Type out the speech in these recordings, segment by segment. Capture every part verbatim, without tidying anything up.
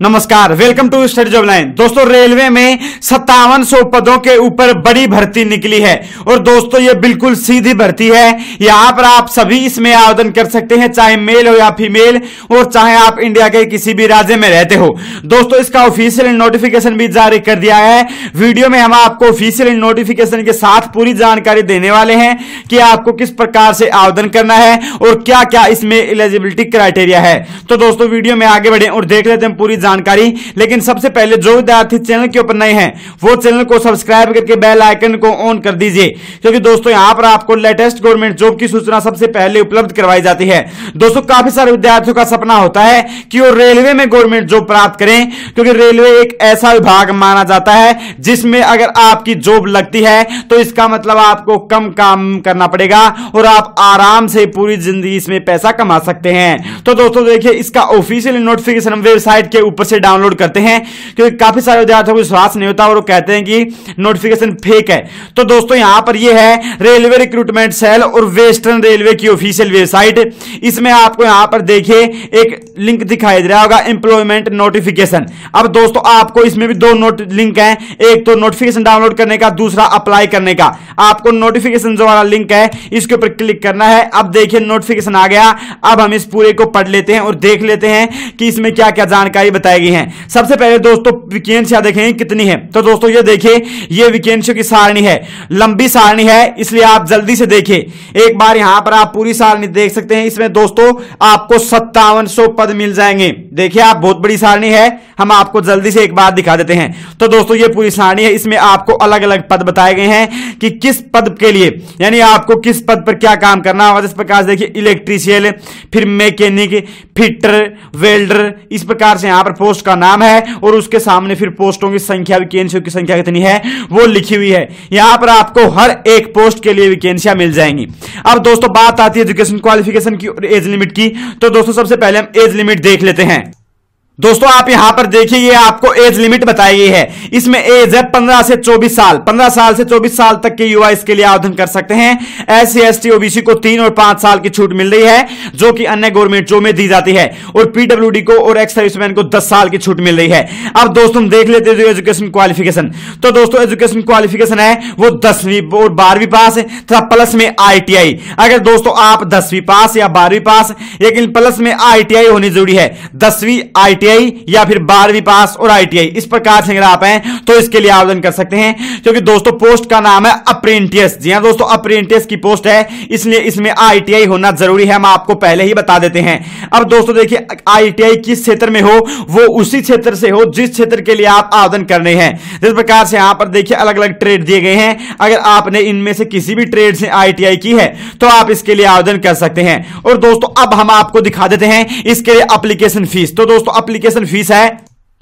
नमस्कार, welcome to Study Job Line. दोस्तों, railway में सत्तावन सौ पदों के ऊपर बड़ी भर्ती निकली है और दोस्तों ये बिल्कुल सीधी भर्ती है। यहां पर आप सभी इसमें आवेदन कर सकते हैं, चाहे मेल हो या फीमेल, और चाहे आप इंडिया के किसी भी राज्य में रहते हो। दोस्तों, इसका ऑफिशियल नोटिफिकेशन भी जारी कर दिया है। वीडियो में हम आपको ऑफिशियल नोटिफिकेशन के साथ पूरी जानकारी देने वाले हैं कि आपको किस प्रकार से आवेदन करना है और क्या क्या इसमें एलिजिबिलिटी क्राइटेरिया है। तो दोस्तों, वीडियो में आगे बढ़े और देख लेते हैं पूरी जानकारी। लेकिन सबसे पहले जो विद्यार्थी चैनल के ऊपर नए हैं वो चैनल को सब्सक्राइब करके बेल आइकन को ऑन कर दीजिए, क्योंकि दोस्तों यहां पर आपको लेटेस्ट गवर्नमेंट जॉब की सूचना सबसे पहले उपलब्ध करवाई जाती है। दोस्तों, काफी सारे विद्यार्थियों का सपना होता है कि वो रेलवे में गवर्नमेंट जॉब प्राप्त करें, क्योंकि रेलवे एक ऐसा विभाग माना जाता है जिसमें अगर आपकी जॉब लगती है तो इसका मतलब आपको कम काम करना पड़ेगा और आप आराम से पूरी जिंदगी इसमें पैसा कमा सकते हैं। तो दोस्तों देखिए, इसका ऑफिशियल नोटिफिकेशन वेबसाइट के ऊपर से डाउनलोड करते हैं, क्योंकि काफी सारे विद्यार्थियों को विश्वास नहीं होता और वो कहते हैं कि नोटिफिकेशन फेक है। तो दोस्तों यहां पर ये है रेलवे रिक्रूटमेंट सेल और वेस्टर्न रेलवे की ऑफिशियल वेबसाइट। इसमें आपको यहां पर देखिए एक लिंक दिखाई दे रहा होगा, एम्प्लॉयमेंट नोटिफिकेशन। अब दोस्तों आपको इसमें भी दो नोट लिंक हैं, एक तो नोटिफिकेशन डाउनलोड करने का, दूसरा अप्लाई करने का। आपको नोटिफिकेशन जो वाला लिंक है इसके ऊपर क्लिक करना है। अब देखिए नोटिफिकेशन आ गया। अब हम इस पूरे को पढ़ लेते हैं और देख लेते हैं कि इसमें क्या क्या जानकारी बताई गई है। सबसे पहले दोस्तों वैकेंसियां देखेंगे कितनी है। तो दोस्तों ये देखिए, ये वैकेंसियों की सारणी है, लंबी सारणी है, इसलिए आप जल्दी से देखिए। एक बार यहां पर आप पूरी सारणी देख सकते हैं। इसमें दोस्तों आपको सत्तावन सौ पद मिल जाएंगे। देखिए आप, बहुत बड़ी सारणी है, हम आपको जल्दी से एक बार दिखा देते हैं। तो दोस्तों ये पूरी सारणी है, इसमें आपको अलग अलग पद बताए गए हैं कि किस पद के लिए, यानी आपको किस पद पर क्या काम करना होगा। इस प्रकार से देखिए, इलेक्ट्रीशियन, फिर मैकेनिक, फिटर, वेल्डर, इस प्रकार से यहां पर पोस्ट का नाम है और उसके सामने फिर पोस्टों की संख्या, वैकेंसियों की संख्या कितनी है वो लिखी हुई है। यहां पर आपको हर एक पोस्ट के लिए वैकेंसियां मिल जाएंगी। अब दोस्तों बात आती है एजुकेशन क्वालिफिकेशन की और एज लिमिट की। तो दोस्तों सबसे पहले हम एज लिमिट देख लेते हैं। दोस्तों आप यहां पर देखिए, ये आपको एज लिमिट बताई गई है। इसमें एज है पंद्रह से चौबीस साल। पंद्रह साल से चौबीस साल तक के युवा इसके लिए आवेदन कर सकते हैं। S C S T OBC को तीन और पांच साल की छूट मिल रही है, जो कि अन्य गवर्नमेंट जॉब में दी जाती है, और पीडब्ल्यूडी को और एक्स सर्विसमैन को दस साल की छूट मिल रही है। अब दोस्तों देख लेते हैं एजुकेशन क्वालिफिकेशन। तो दोस्तों एजुकेशन क्वालिफिकेशन है वो दसवीं और बारहवीं पास है तथा प्लस में आई टी आई। अगर दोस्तों आप दसवीं पास या बारहवीं पास, लेकिन प्लस में आई टी आई होनी जरूरी है। दसवीं आई टी आई या फिर बारहवीं पास और आई टी आई, इस प्रकार से अगर आप हैं तो इसके लिए आवेदन कर सकते हैं, क्योंकि दोस्तों पोस्ट का नाम है अप्रेंटिस। जी हां दोस्तों, अप्रेंटिस की पोस्ट है, इसलिए इसमें आई टी आई होना जरूरी है। हम आपको पहले ही बता देते हैं। अब दोस्तों देखिए, आई टी आई किस क्षेत्र में हो, वो उसी क्षेत्र से हो जिस क्षेत्र के लिए आप आवेदन करने हैं। जिस प्रकार से यहां पर देखिए अलग अलग ट्रेड दिए गए हैं। अगर आपने इनमें से किसी भी ट्रेड से आई टी आई की है तो आप इसके लिए आवेदन कर सकते हैं। और दोस्तों अब हम आपको दिखा देते हैं इसके लिए एप्लीकेशन फीस। तो दोस्तों एप्लीकेशन फीस है,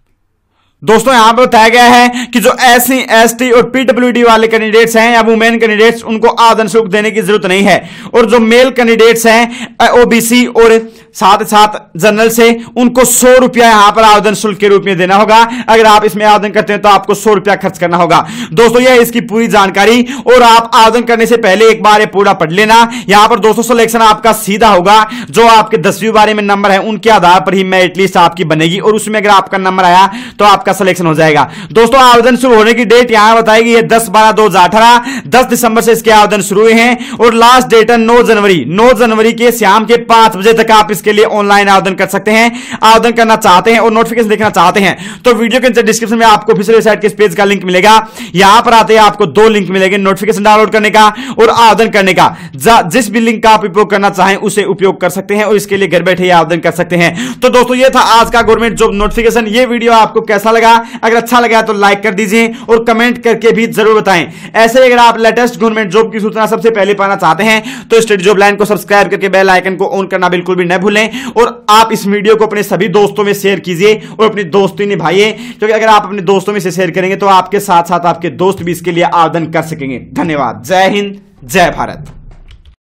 दोस्तों यहां पर बताया गया है कि जो एस सी एस टी और पीडब्ल्यूडी वाले कैंडिडेट्स हैं या वुमेन कैंडिडेट्स, उनको आवेदन शुल्क देने की जरूरत नहीं है। और जो मेल कैंडिडेट्स हैं ओबीसी और साथ साथ जनरल से, उनको सौ रुपया यहां पर आवेदन शुल्क के रूप में देना होगा। अगर आप इसमें आवेदन करते हैं तो आपको सौ रुपया खर्च करना होगा। दोस्तों यह इसकी पूरी जानकारी, और आप आवेदन करने से पहले एक बार ये पूरा पढ़ लेना। यहां पर दोस्तों सिलेक्शन आपका सीधा होगा, जो आपके दसवीं बारे में नंबर है उनके आधार पर ही मेरिट लिस्ट आपकी बनेगी, और उसमें अगर आपका नंबर आया तो आपका सिलेक्शन हो जाएगा। दोस्तों आवेदन शुरू होने की डेट यहां बताई गई है दस बारह दो हजार अठारह। दस दिसंबर से इसके आवेदन शुरू हुए हैं और लास्ट डेट है नौ जनवरी। नौ जनवरी के शाम के पांच बजे तक आप इसके लिए ऑनलाइन आवेदन कर सकते हैं। आवेदन करना चाहते हैं और नोटिफिकेशन देखना चाहते हैं तो वीडियो के डिस्क्रिप्शन में आपको ऑफिशियल वेबसाइट के इस पेज का लिंक मिलेगा। यहां पर आते हैं आपको दो लिंक मिलेंगे, नोटिफिकेशन डाउनलोड करने का और आवेदन करने का। जिस भी लिंक का आप उपयोग करना चाहें उसे उपयोग कर सकते हैं और इसके लिए घर बैठे ही आवेदन कर सकते हैं। तो दोस्तों ये था आज का गवर्नमेंट जॉब नोटिफिकेशन। ये वीडियो आपको कैसा लगा? अगर अच्छा लगा तो लाइक कर दीजिए और कमेंट करके भी जरूर बताएं। ऐसे अगर आप लेटेस्ट गवर्नमेंट जॉब की सूचना सबसे पहले पाना चाहते हैं तो स्टडी जॉब लाइन को सब्सक्राइब करके बेल आइकन को ऑन करना बिल्कुल भी न भूलें, और आप इस वीडियो को अपने सभी दोस्तों में शेयर कीजिए और अपनी दोस्ती निभाइए, क्योंकि अगर आप अपने दोस्तों में से शेयर करेंगे तो आपके साथ साथ आपके दोस्त भी इसके लिए आवेदन कर सकेंगे। धन्यवाद। जय हिंद, जय भारत।